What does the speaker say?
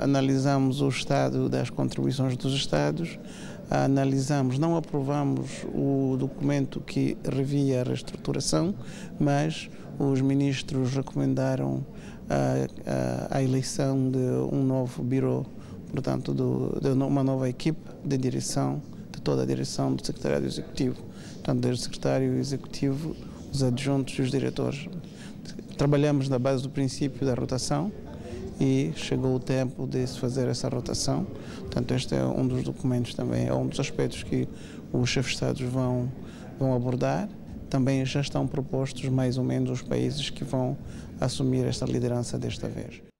analisamos o estado das contribuições dos Estados, não aprovamos o documento que revia a reestruturação, mas os ministros recomendaram a eleição de um novo bureau, portanto, de uma nova equipe de direção, de toda a direção do Secretariado Executivo, tanto desde o Secretário Executivo, os adjuntos e os diretores. Trabalhamos na base do princípio da rotação e chegou o tempo de se fazer essa rotação. Portanto, este é um dos documentos também, é um dos aspectos que os chefes de Estados vão abordar. Também já estão propostos mais ou menos os países que vão assumir esta liderança desta vez.